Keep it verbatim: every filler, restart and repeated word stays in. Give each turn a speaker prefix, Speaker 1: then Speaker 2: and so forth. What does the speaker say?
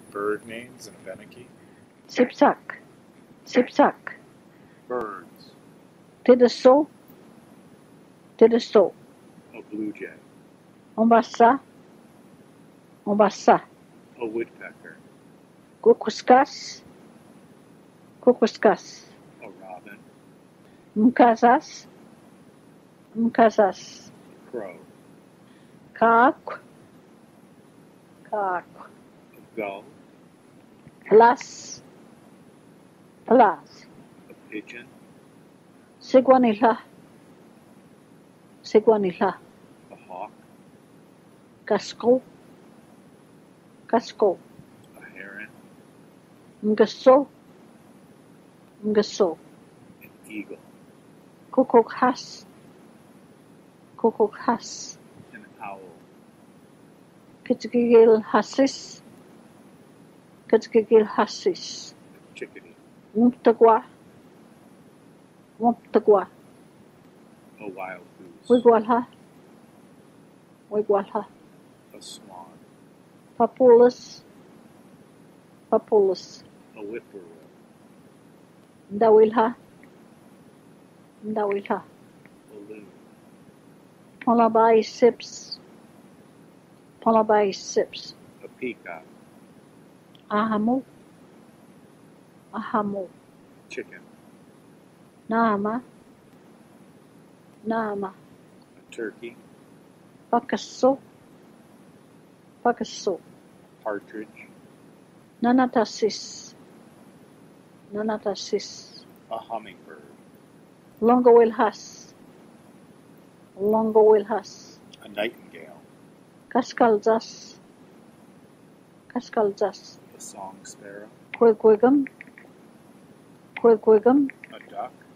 Speaker 1: Bird names in Abenaki.
Speaker 2: Sipsak. Sipsak.
Speaker 1: Birds.
Speaker 2: Tidaso. Tidaso.
Speaker 1: A blue jay.
Speaker 2: Ombasa. Ombasa.
Speaker 1: A woodpecker.
Speaker 2: Kukuskas. Kukuskas.
Speaker 1: A robin.
Speaker 2: Mkazas. Mkazas.
Speaker 1: A crow.
Speaker 2: Kaak. Kaak.
Speaker 1: A gull.
Speaker 2: Plus. Plus.
Speaker 1: A pigeon.
Speaker 2: Sigwanila. Sigwanila.
Speaker 1: A hawk.
Speaker 2: Kasko. Kasko.
Speaker 1: A heron.
Speaker 2: Ngaso. Ngaso.
Speaker 1: An eagle.
Speaker 2: Kukukhas. Kukukhas.
Speaker 1: An owl.
Speaker 2: Kitgigil hasis. Kitgigil hasis.
Speaker 1: A chickadee.
Speaker 2: Mumptagwa. Mumptagwa.
Speaker 1: A wild goose.
Speaker 2: Wigwalha. Wigwalha.
Speaker 1: A swan.
Speaker 2: Papulus. Papulus.
Speaker 1: A whippoorwill.
Speaker 2: Ndawilha. Ndawilha.
Speaker 1: A loon.
Speaker 2: Polabai sips. Polabai sips.
Speaker 1: A peacock.
Speaker 2: Ahamu. Ahamu.
Speaker 1: Chicken.
Speaker 2: Nama. Nama.
Speaker 1: A turkey.
Speaker 2: Pakaso. Pakaso.
Speaker 1: Partridge.
Speaker 2: Nanatasis. Nanatasis.
Speaker 1: A hummingbird.
Speaker 2: Longowilhas. Longowilhas.
Speaker 1: A nightingale.
Speaker 2: Kaskalzas. Kaskalzas.
Speaker 1: A song sparrow.
Speaker 2: Quigwigum. Quigwigum.
Speaker 1: A duck.